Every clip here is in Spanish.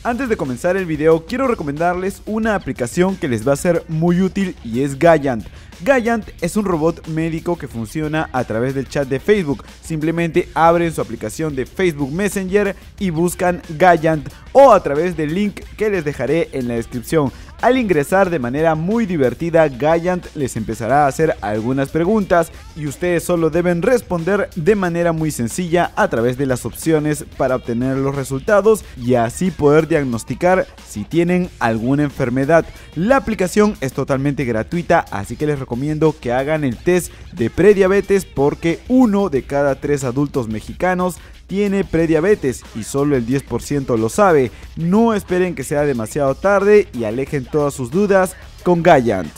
Antes de comenzar el video, quiero recomendarles una aplicación que les va a ser muy útil y es Gayant. Gayant es un robot médico que funciona a través del chat de Facebook. Simplemente abren su aplicación de Facebook Messenger y buscan Gayant o a través del link que les dejaré en la descripción. Al ingresar de manera muy divertida, Gayant les empezará a hacer algunas preguntas y ustedes solo deben responder de manera muy sencilla a través de las opciones para obtener los resultados y así poder diagnosticar si tienen alguna enfermedad. La aplicación es totalmente gratuita, así que les recomiendo que hagan el test de prediabetes porque 1 de cada 3 adultos mexicanos tiene prediabetes y solo el 10% lo sabe. No esperen que sea demasiado tarde y alejen todas sus dudas con Gayant.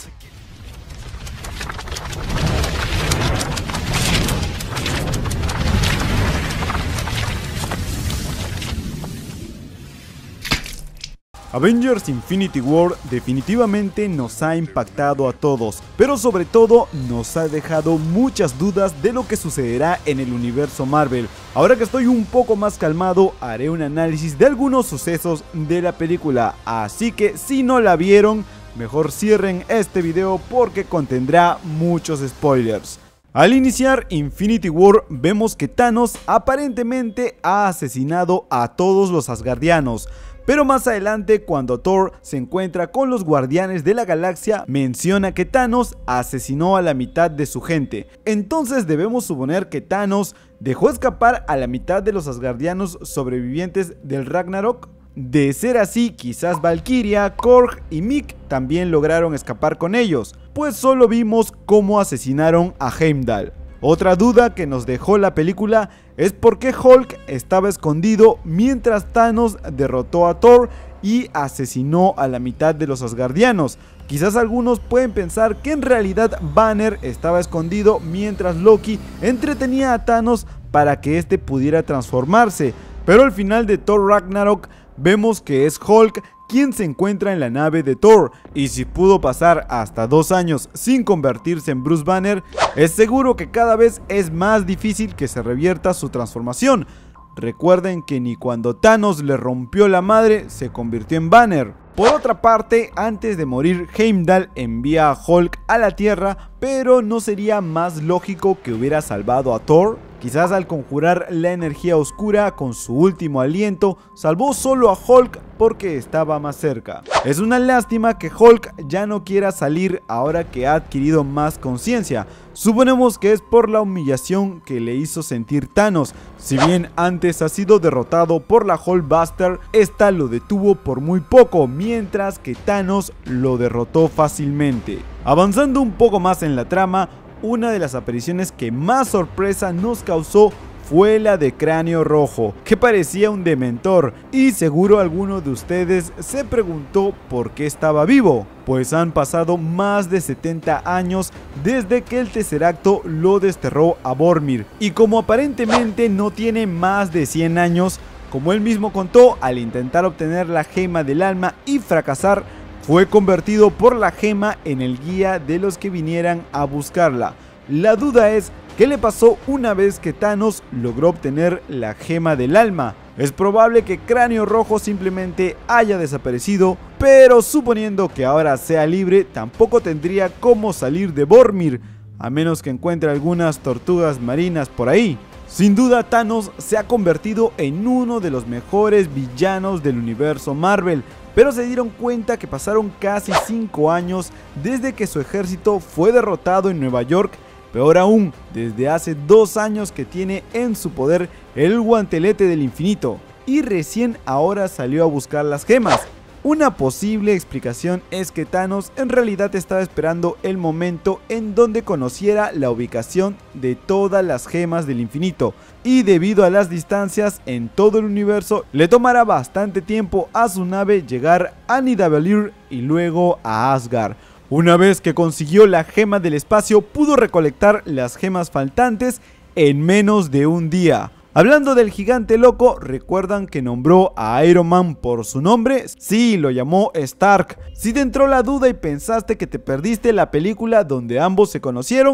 Avengers Infinity War definitivamente nos ha impactado a todos, pero sobre todo nos ha dejado muchas dudas de lo que sucederá en el universo Marvel. Ahora que estoy un poco más calmado, haré un análisis de algunos sucesos de la película, así que si no la vieron, mejor cierren este video porque contendrá muchos spoilers. Al iniciar Infinity War vemos que Thanos aparentemente ha asesinado a todos los asgardianos. Pero más adelante, cuando Thor se encuentra con los Guardianes de la Galaxia, menciona que Thanos asesinó a la mitad de su gente. Entonces debemos suponer que Thanos dejó escapar a la mitad de los asgardianos sobrevivientes del Ragnarok. De ser así, quizás Valkyria, Korg y Miek también lograron escapar con ellos, pues solo vimos cómo asesinaron a Heimdall. Otra duda que nos dejó la película es por qué Hulk estaba escondido mientras Thanos derrotó a Thor y asesinó a la mitad de los asgardianos. Quizás algunos pueden pensar que en realidad Banner estaba escondido mientras Loki entretenía a Thanos para que este pudiera transformarse, pero al final de Thor Ragnarok vemos que es Hulk quien se encuentra en la nave de Thor, y si pudo pasar hasta 2 años sin convertirse en Bruce Banner, es seguro que cada vez es más difícil que se revierta su transformación. Recuerden que ni cuando Thanos le rompió la madre se convirtió en Banner. Por otra parte, antes de morir, Heimdall envía a Hulk a la Tierra, pero ¿no sería más lógico que hubiera salvado a Thor? Quizás al conjurar la energía oscura con su último aliento, salvó solo a Hulk porque estaba más cerca. Es una lástima que Hulk ya no quiera salir ahora que ha adquirido más conciencia. Suponemos que es por la humillación que le hizo sentir Thanos. Si bien antes ha sido derrotado por la Hulkbuster, esta lo detuvo por muy poco, mientras que Thanos lo derrotó fácilmente. Avanzando un poco más en la trama, una de las apariciones que más sorpresa nos causó fue la de Cráneo Rojo, que parecía un dementor, y seguro alguno de ustedes se preguntó por qué estaba vivo, pues han pasado más de 70 años desde que el Tesseracto lo desterró a Vormir, y como aparentemente no tiene más de 100 años, como él mismo contó, al intentar obtener la gema del alma y fracasar, fue convertido por la gema en el guía de los que vinieran a buscarla. La duda es, ¿qué le pasó una vez que Thanos logró obtener la gema del alma? Es probable que Cráneo Rojo simplemente haya desaparecido, pero suponiendo que ahora sea libre, tampoco tendría cómo salir de Vormir, a menos que encuentre algunas tortugas marinas por ahí. Sin duda, Thanos se ha convertido en uno de los mejores villanos del universo Marvel, pero se dieron cuenta que pasaron casi 5 años desde que su ejército fue derrotado en Nueva York. Peor aún, desde hace 2 años que tiene en su poder el guantelete del infinito y recién ahora salió a buscar las gemas. Una posible explicación es que Thanos en realidad estaba esperando el momento en donde conociera la ubicación de todas las gemas del infinito, y debido a las distancias en todo el universo le tomará bastante tiempo a su nave llegar a Nidavellir y luego a Asgard. Una vez que consiguió la gema del espacio, pudo recolectar las gemas faltantes en menos de un día. Hablando del gigante loco, ¿recuerdan que nombró a Iron Man por su nombre? Sí, lo llamó Stark. Si te entró la duda y pensaste que te perdiste la película donde ambos se conocieron,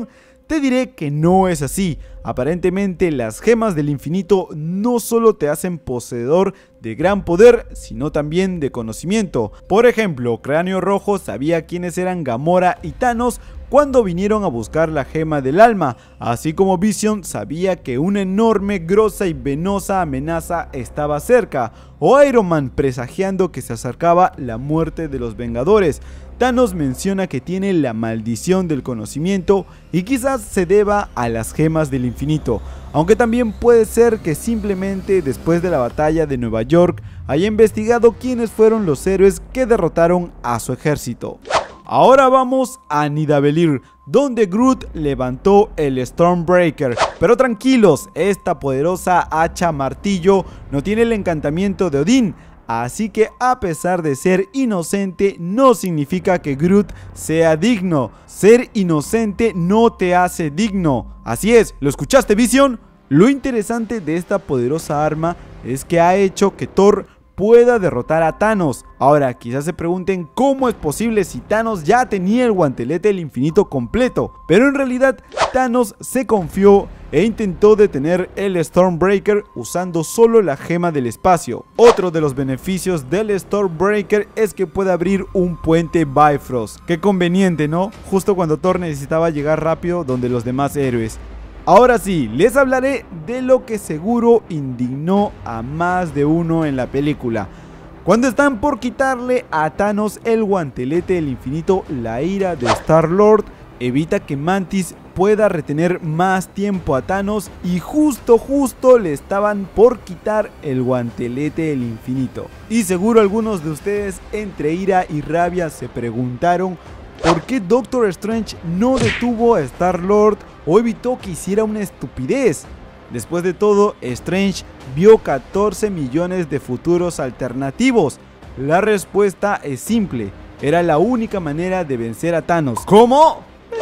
Te diré que no es así. Aparentemente las gemas del infinito no solo te hacen poseedor de gran poder, sino también de conocimiento. Por ejemplo, Cráneo Rojo sabía quiénes eran Gamora y Thanos cuando vinieron a buscar la gema del alma, así como Vision sabía que una enorme, grosa y venosa amenaza estaba cerca, o Iron Man presagiando que se acercaba la muerte de los Vengadores. Thanos menciona que tiene la maldición del conocimiento y quizás se deba a las gemas del infinito, aunque también puede ser que simplemente después de la batalla de Nueva York haya investigado quiénes fueron los héroes que derrotaron a su ejército. Ahora vamos a Nidavellir, donde Groot levantó el Stormbreaker, pero tranquilos, esta poderosa hacha martillo no tiene el encantamiento de Odín. Así que a pesar de ser inocente no significa que Groot sea digno. Ser inocente no te hace digno. Así es, ¿lo escuchaste, Vision? Lo interesante de esta poderosa arma es que ha hecho que Thor pueda derrotar a Thanos. Ahora quizás se pregunten cómo es posible si Thanos ya tenía el guantelete del infinito completo, pero en realidad Thanos se confió e intentó detener el Stormbreaker usando solo la gema del espacio. Otro de los beneficios del Stormbreaker es que puede abrir un puente Bifrost. Qué conveniente, ¿no? Justo cuando Thor necesitaba llegar rápido donde los demás héroes. Ahora sí, les hablaré de lo que seguro indignó a más de uno en la película. Cuando están por quitarle a Thanos el guantelete del infinito, la ira de Star-Lord evita que Mantis pueda retener más tiempo a Thanos y justo le estaban por quitar el guantelete del infinito. Y seguro algunos de ustedes entre ira y rabia se preguntaron ¿por qué Doctor Strange no detuvo a Star-Lord o evitó que hiciera una estupidez? Después de todo, Strange vio 14 millones de futuros alternativos. La respuesta es simple, era la única manera de vencer a Thanos. ¿Cómo? Pero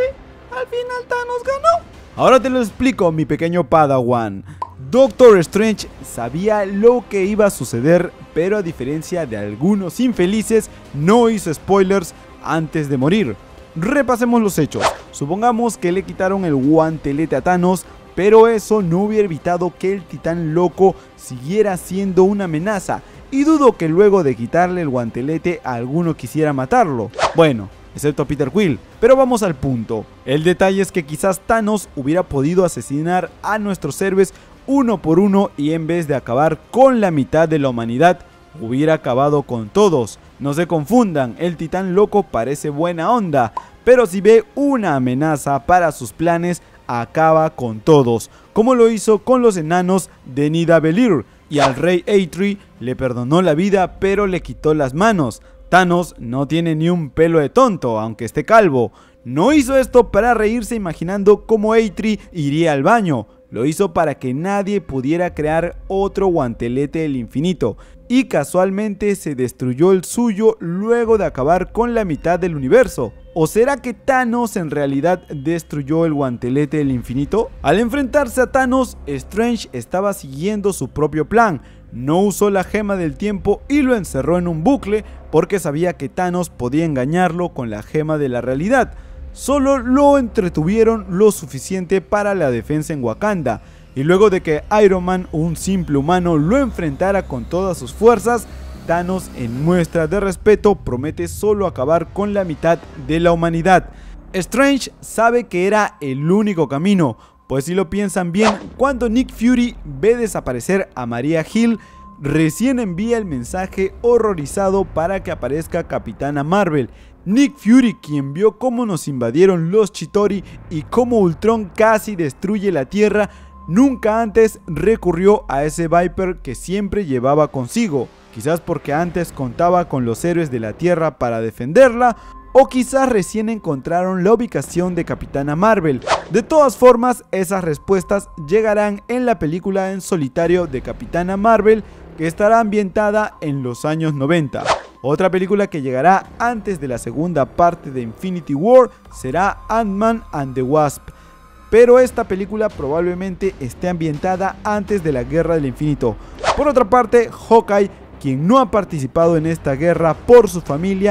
al final Thanos ganó. Ahora te lo explico, mi pequeño Padawan. Doctor Strange sabía lo que iba a suceder, pero a diferencia de algunos infelices, no hizo spoilers antes de morir. Repasemos los hechos. Supongamos que le quitaron el guantelete a Thanos, pero eso no hubiera evitado que el titán loco siguiera siendo una amenaza, y dudo que luego de quitarle el guantelete alguno quisiera matarlo. Bueno, excepto Peter Quill, pero vamos al punto. El detalle es que quizás Thanos hubiera podido asesinar a nuestros héroes uno por uno y en vez de acabar con la mitad de la humanidad, hubiera acabado con todos. No se confundan, el titán loco parece buena onda, pero si ve una amenaza para sus planes, acaba con todos, como lo hizo con los enanos de Nidavellir, y al rey Eitri le perdonó la vida pero le quitó las manos. Thanos no tiene ni un pelo de tonto, aunque esté calvo. No hizo esto para reírse imaginando cómo Eitri iría al baño. Lo hizo para que nadie pudiera crear otro guantelete del infinito, y casualmente se destruyó el suyo luego de acabar con la mitad del universo. ¿O será que Thanos en realidad destruyó el guantelete del infinito? Al enfrentarse a Thanos, Strange estaba siguiendo su propio plan. No usó la gema del tiempo y lo encerró en un bucle porque sabía que Thanos podía engañarlo con la gema de la realidad. Solo lo entretuvieron lo suficiente para la defensa en Wakanda, y luego de que Iron Man, un simple humano, lo enfrentara con todas sus fuerzas, Thanos, en muestra de respeto, promete solo acabar con la mitad de la humanidad. Strange sabe que era el único camino, pues si lo piensan bien, cuando Nick Fury ve desaparecer a Maria Hill, recién envía el mensaje horrorizado para que aparezca Capitana Marvel. Nick Fury, quien vio cómo nos invadieron los Chitauri y cómo Ultron casi destruye la Tierra, nunca antes recurrió a ese Viper que siempre llevaba consigo. Quizás porque antes contaba con los héroes de la Tierra para defenderla, o quizás recién encontraron la ubicación de Capitana Marvel. De todas formas, esas respuestas llegarán en la película en solitario de Capitana Marvel, que estará ambientada en los años 90. Otra película que llegará antes de la segunda parte de Infinity War será Ant-Man and the Wasp, pero esta película probablemente esté ambientada antes de la Guerra del Infinito. Por otra parte, Hawkeye, quien no ha participado en esta guerra por su familia,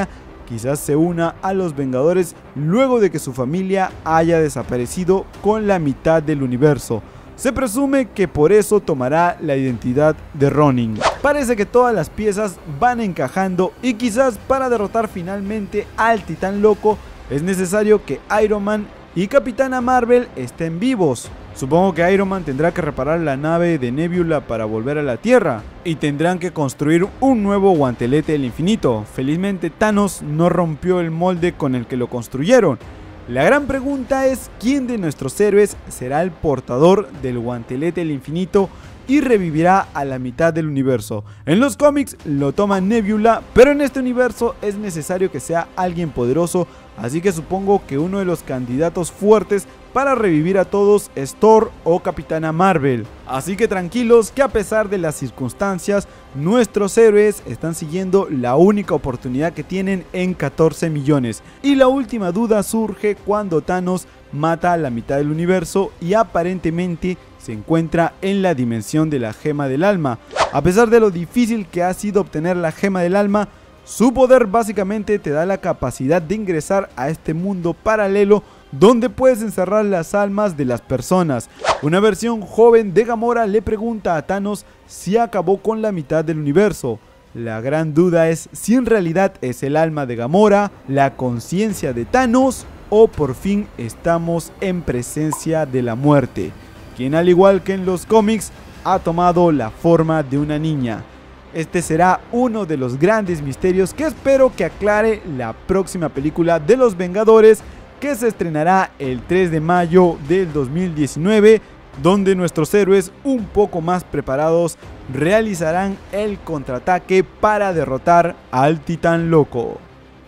quizás se una a los Vengadores luego de que su familia haya desaparecido con la mitad del universo. Se presume que por eso tomará la identidad de Ronin. Parece que todas las piezas van encajando y quizás para derrotar finalmente al Titán Loco es necesario que Iron Man y Capitana Marvel estén vivos. Supongo que Iron Man tendrá que reparar la nave de Nebula para volver a la Tierra y tendrán que construir un nuevo guantelete del infinito. Felizmente Thanos no rompió el molde con el que lo construyeron. La gran pregunta es quién de nuestros héroes será el portador del guantelete del infinito y revivirá a la mitad del universo. En los cómics lo toma Nebula, pero en este universo es necesario que sea alguien poderoso, así que supongo que uno de los candidatos fuertes para revivir a todos es Thor o Capitana Marvel. Así que tranquilos que a pesar de las circunstancias, nuestros héroes están siguiendo la única oportunidad que tienen en 14 millones. Y la última duda surge cuando Thanos mata a la mitad del universo y aparentemente se encuentra en la dimensión de la gema del alma. A pesar de lo difícil que ha sido obtener la gema del alma, su poder básicamente te da la capacidad de ingresar a este mundo paralelo donde puedes encerrar las almas de las personas. Una versión joven de Gamora le pregunta a Thanos si acabó con la mitad del universo. La gran duda es si en realidad es el alma de Gamora, la conciencia de Thanos o por fin estamos en presencia de la muerte, quien al igual que en los cómics ha tomado la forma de una niña. Este será uno de los grandes misterios que espero que aclare la próxima película de los Vengadores, que se estrenará el 3 de mayo del 2019, donde nuestros héroes un poco más preparados realizarán el contraataque para derrotar al Titán Loco.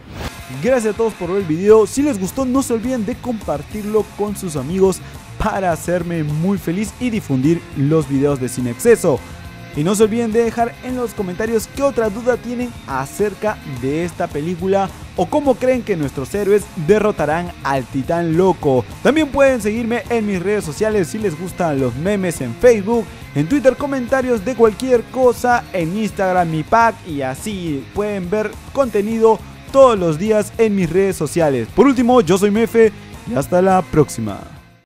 Gracias a todos por ver el video. Si les gustó, no se olviden de compartirlo con sus amigos para hacerme muy feliz y difundir los videos de Sin Exceso. Y no se olviden de dejar en los comentarios qué otra duda tienen acerca de esta película o cómo creen que nuestros héroes derrotarán al Titán Loco. También pueden seguirme en mis redes sociales si les gustan los memes, en Facebook, en Twitter, comentarios de cualquier cosa, en Instagram mi pack, y así pueden ver contenido todos los días en mis redes sociales. Por último, yo soy Mefe y hasta la próxima.